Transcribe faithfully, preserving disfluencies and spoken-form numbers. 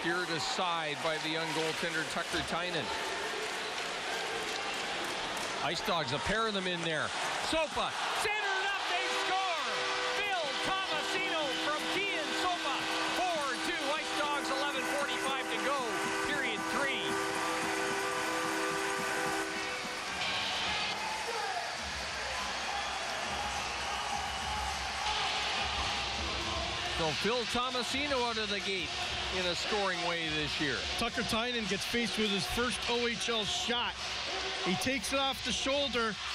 Steered aside by the young goaltender Tucker Tynan. Ice Dogs, a pair of them in there. Sopa, centered up, they score! Phil Tomasino from Kian Sopa. four two, Ice Dogs, eleven forty-five to go, period three. So Phil Tomasino out of the gate in a scoring way this year. Tucker Tynan gets faced with his first O H L shot. He takes it off the shoulder.